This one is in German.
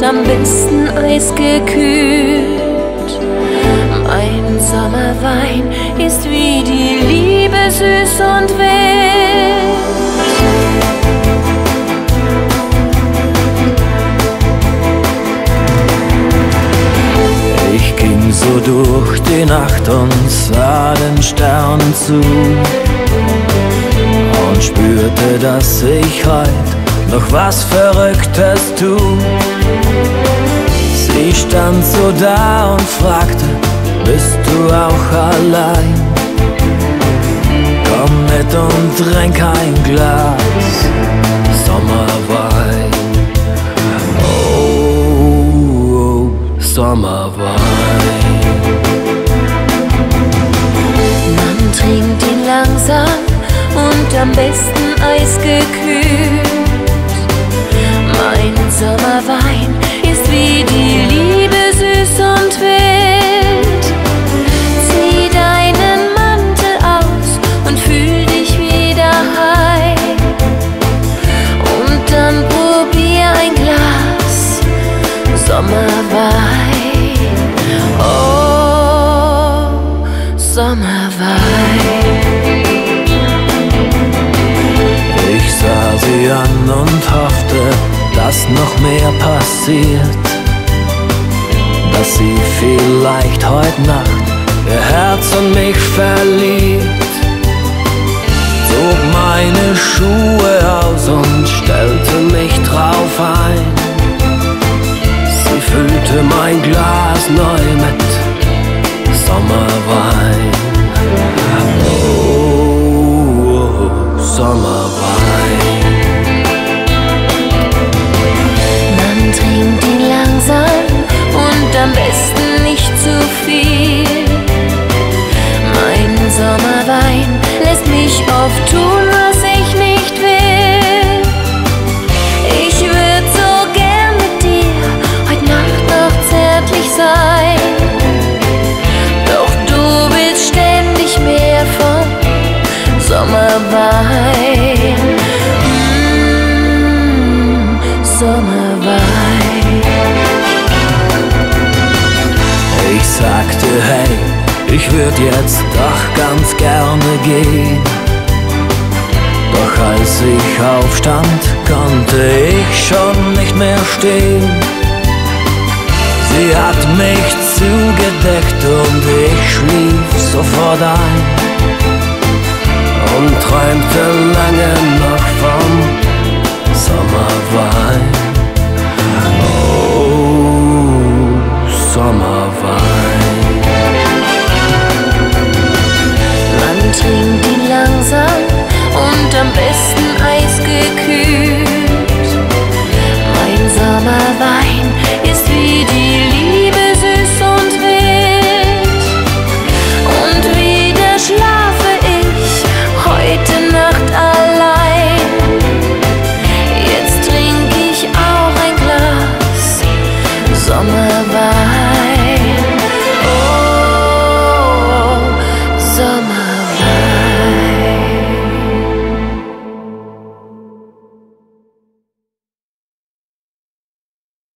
am besten eisgekühlt. Mein Sommerwein ist wie die Liebe süß und wild. Ich ging so durch die Nacht und sah den Sternen zu und spürte, dass ich heut noch was Verrücktes tu. Sie stand so da und fragte: Bist du auch allein? Komm mit und trink ein Glas Sommerwein. Oh, Sommerwein. Man trinkt ihn langsam und am besten eisgekühlt. Mein Sommerwein ist wie die Liebe süß und wild. Zieh deinen Mantel aus und fühl dich wieder heim. Und dann probier ein Glas Sommerwein. Oh, Sommerwein. Ich sah sie an und hoffte, dass noch mehr passiert, dass sie vielleicht heut Nacht ihr Herz an mich verliebt. Zog meine Schuhe aus und stellte mich drauf ein. Sie füllte mein Glas neu mit Sommerwein. Oh, Sommerwein. Man trinkt ihn langsam und am besten nicht zu viel. Mein Sommerwein lässt mich oft tun, was ich nicht will. Ich würd so gern mit dir heut Nacht noch zärtlich sein. Doch du willst ständig mehr vom Sommerwein. Sommerwein. Ich sagte, hey, ich würd jetzt doch ganz gerne gehen. Doch als ich aufstand, konnte ich schon nicht mehr stehen. Sie hat mich zugedeckt und ich schlief sofort ein und träumte lange noch vom Sommerwein. Oh, Sommerwein. Man trinkt ihn langsam und am besten eisgekühlt.